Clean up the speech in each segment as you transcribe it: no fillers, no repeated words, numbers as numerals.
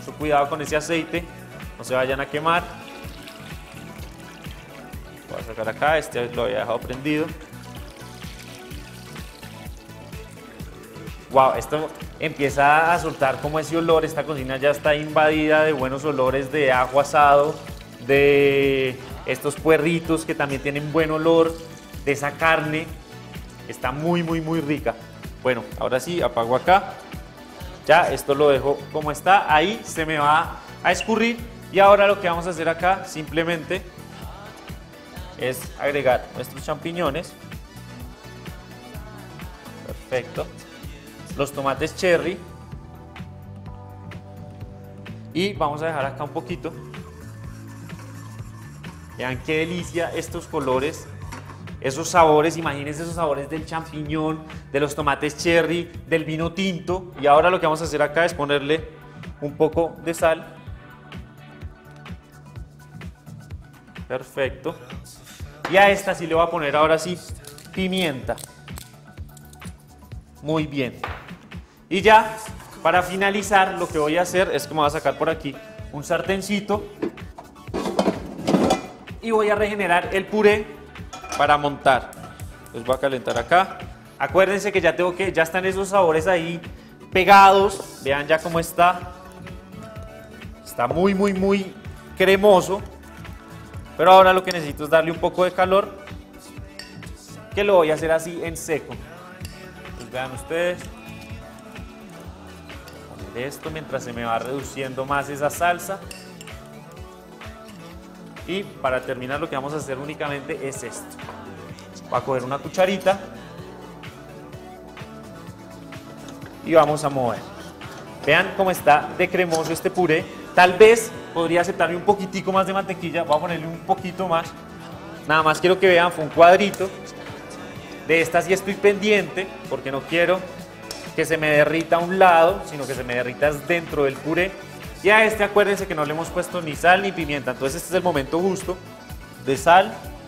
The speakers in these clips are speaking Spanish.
Mucho cuidado con ese aceite, no se vayan a quemar. Voy a sacar acá, este lo había dejado prendido. Wow, esto empieza a soltar como ese olor. Esta cocina ya está invadida de buenos olores de ajo asado, de estos puerritos que también tienen buen olor, de esa carne. Está muy rica. Bueno, ahora sí, apago acá. Ya, esto lo dejo como está. Ahí se me va a escurrir. Y ahora lo que vamos a hacer acá simplemente es agregar nuestros champiñones. Perfecto. Los tomates cherry. Y vamos a dejar acá un poquito. Vean qué delicia estos colores, esos sabores. Imagínense esos sabores del champiñón, de los tomates cherry, del vino tinto. Y ahora lo que vamos a hacer acá es ponerle un poco de sal. Perfecto. Y a esta sí le voy a poner ahora sí pimienta. Muy bien. Y ya, para finalizar, lo que voy a hacer es que me voy a sacar por aquí un sartencito y voy a regenerar el puré para montar. Los voy a calentar acá. Acuérdense que ya están esos sabores ahí pegados. Vean ya cómo está. Está muy cremoso. Pero ahora lo que necesito es darle un poco de calor, que lo voy a hacer así en seco. Pues vean ustedes. Poner esto mientras se me va reduciendo más esa salsa. Y para terminar lo que vamos a hacer únicamente es esto. Voy a coger una cucharita y vamos a mover. Vean cómo está de cremoso este puré. Tal vez podría aceptarle un poquitico más de mantequilla. Voy a ponerle un poquito más. Nada más quiero que vean, fue un cuadrito. De esta sí estoy pendiente porque no quiero que se me derrita a un lado, sino que se me derrita dentro del puré. Y a este acuérdense que no le hemos puesto ni sal ni pimienta. Entonces este es el momento justo de sal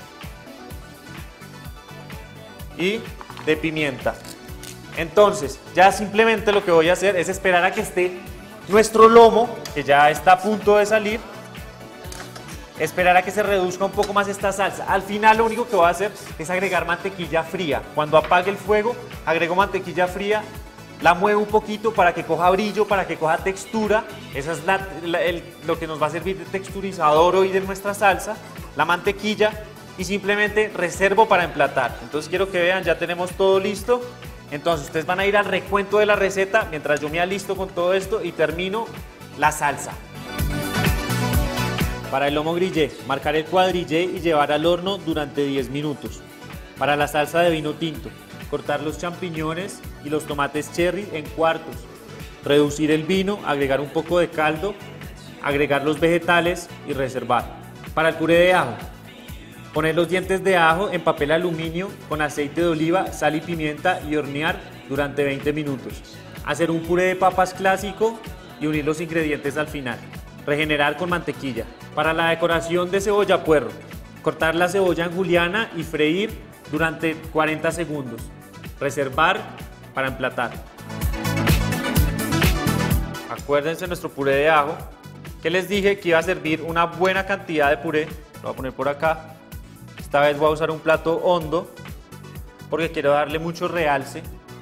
y de pimienta. Entonces ya simplemente lo que voy a hacer es esperar a que esté nuestro lomo, que ya está a punto de salir. Esperar a que se reduzca un poco más esta salsa. Al final lo único que voy a hacer es agregar mantequilla fría. Cuando apague el fuego, agrego mantequilla fría, la muevo un poquito para que coja brillo, para que coja textura. Esa es lo que nos va a servir de texturizador hoy de nuestra salsa, la mantequilla, y simplemente reservo para emplatar. Entonces quiero que vean, ya tenemos todo listo. Entonces ustedes van a ir al recuento de la receta mientras yo me alisto con todo esto y termino la salsa. Para el lomo grillé, marcar el cuadrillé y llevar al horno durante 10 minutos. Para la salsa de vino tinto, cortar los champiñones y los tomates cherry en cuartos. Reducir el vino, agregar un poco de caldo, agregar los vegetales y reservar. Para el puré de ajo, poner los dientes de ajo en papel aluminio con aceite de oliva, sal y pimienta y hornear durante 20 minutos. Hacer un puré de papas clásico y unir los ingredientes al final. Regenerar con mantequilla. Para la decoración de cebolla puerro, cortar la cebolla en juliana y freír durante 40 segundos. Reservar para emplatar. Acuérdense nuestro puré de ajo, que les dije que iba a servir una buena cantidad de puré. Lo voy a poner por acá. Esta vez voy a usar un plato hondo porque quiero darle mucho realce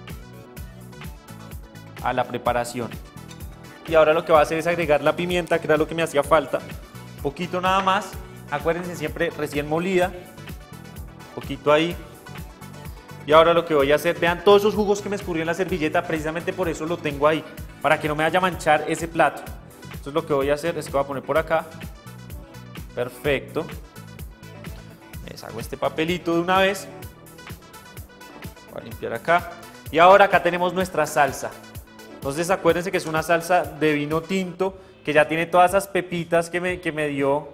a la preparación. Y ahora lo que voy a hacer es agregar la pimienta, que era lo que me hacía falta. Poquito nada más. Acuérdense siempre recién molida. Poquito ahí. Y ahora lo que voy a hacer, vean todos esos jugos que me escurrió en la servilleta, precisamente por eso lo tengo ahí, para que no me vaya a manchar ese plato. Entonces lo que voy a hacer es que voy a poner por acá. Perfecto. Deshago este papelito de una vez. Voy a limpiar acá. Y ahora acá tenemos nuestra salsa. Entonces acuérdense que es una salsa de vino tinto, que ya tiene todas esas pepitas que me dio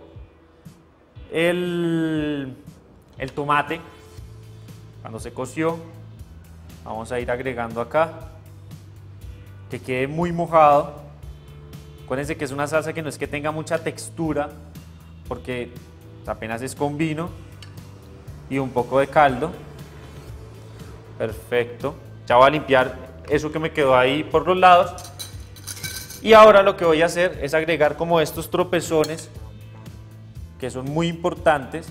el tomate cuando se coció. Vamos a ir agregando acá, que quede muy mojado. Acuérdense que es una salsa que no es que tenga mucha textura, porque apenas es con vino y un poco de caldo. Perfecto. Ya voy a limpiar eso que me quedó ahí por los lados. Y ahora lo que voy a hacer es agregar como estos tropezones que son muy importantes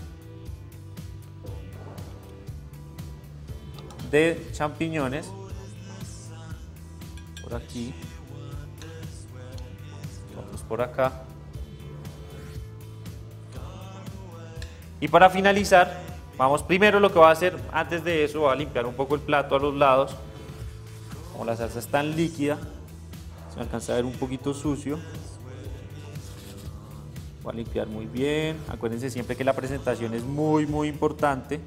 de champiñones por aquí, otros por acá. Y para finalizar, vamos primero, lo que voy a hacer antes de eso, voy a limpiar un poco el plato a los lados. Como la salsa es tan líquida, se alcanza a ver un poquito sucio. Voy a limpiar muy bien. Acuérdense siempre que la presentación es muy importante.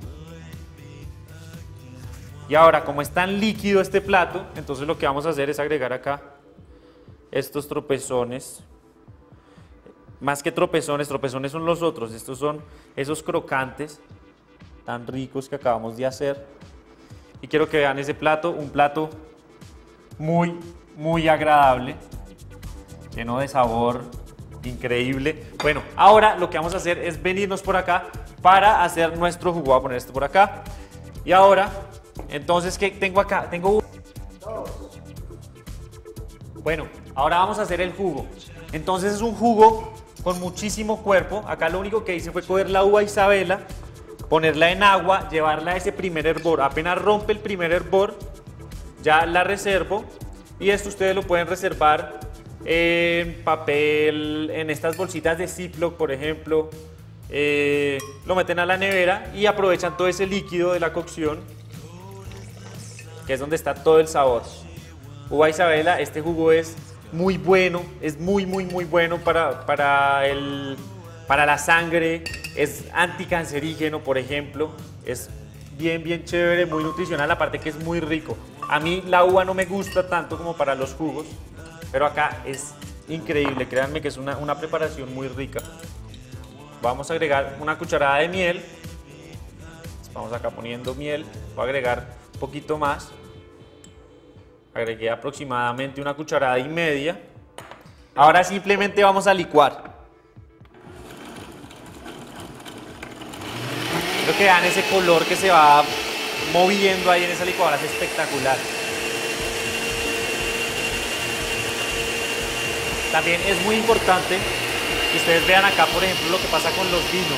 Y ahora, como es tan líquido este plato, entonces lo que vamos a hacer es agregar acá estos tropezones. Más que tropezones, tropezones son los otros. Estos son esos crocantes tan ricos que acabamos de hacer. Y quiero que vean ese plato, un plato muy agradable, lleno de sabor, increíble. Bueno, ahora lo que vamos a hacer es venirnos por acá para hacer nuestro jugo. Voy a poner esto por acá. Y ahora, entonces, ¿qué tengo acá? Tengo dos. Bueno, ahora vamos a hacer el jugo. Entonces es un jugo con muchísimo cuerpo. Acá lo único que hice fue coger la uva Isabela, ponerla en agua, llevarla a ese primer hervor. Apenas rompe el primer hervor, ya la reservo. Y esto ustedes lo pueden reservar en papel, en estas bolsitas de Ziploc, por ejemplo. Lo meten a la nevera y aprovechan todo ese líquido de la cocción, que es donde está todo el sabor. Uva Isabela, este jugo es muy bueno, es muy bueno para la sangre, es anticancerígeno, por ejemplo, es bien chévere, muy nutricional, aparte que es muy rico. A mí la uva no me gusta tanto como para los jugos, pero acá es increíble, créanme que es una preparación muy rica. Vamos a agregar una cucharada de miel, vamos acá poniendo miel, voy a agregar un poquito más. Agregué aproximadamente una cucharada y media. Ahora simplemente vamos a licuar. Creo que vean ese color que se va moviendo ahí en esa licuadora, es espectacular. También es muy importante que ustedes vean acá, por ejemplo, lo que pasa con los vinos.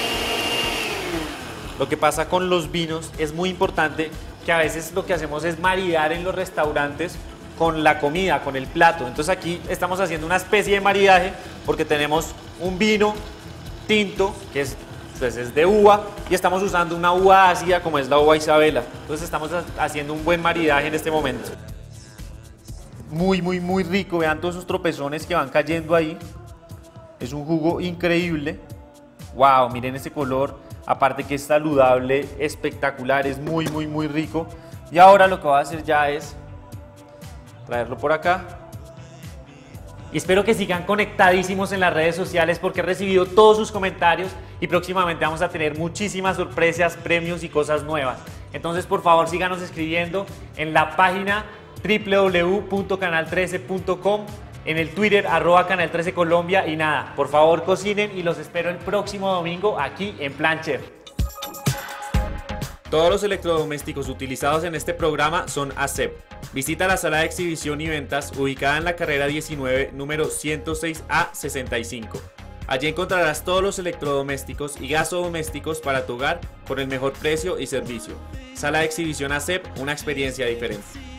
Lo que pasa con los vinos es muy importante, que a veces lo que hacemos es maridar en los restaurantes con la comida, con el plato. Entonces aquí estamos haciendo una especie de maridaje porque tenemos un vino tinto que es de uva y estamos usando una uva ácida como es la uva Isabela. Entonces estamos haciendo un buen maridaje en este momento. Muy rico, vean todos esos tropezones que van cayendo ahí. Es un jugo increíble. Wow, miren ese color. Aparte que es saludable, espectacular, es muy rico. Y ahora lo que voy a hacer ya es traerlo por acá. Y espero que sigan conectadísimos en las redes sociales porque he recibido todos sus comentarios y próximamente vamos a tener muchísimas sorpresas, premios y cosas nuevas. Entonces, por favor, síganos escribiendo en la página www.canal13.com, en el Twitter @canal13 Colombia y nada, por favor cocinen y los espero el próximo domingo aquí en Plan Chef. Todos los electrodomésticos utilizados en este programa son ASEP. Visita la sala de exhibición y ventas ubicada en la carrera 19, número 106A65. Allí encontrarás todos los electrodomésticos y gasodomésticos para tu hogar por el mejor precio y servicio. Sala de exhibición ASEP, una experiencia diferente.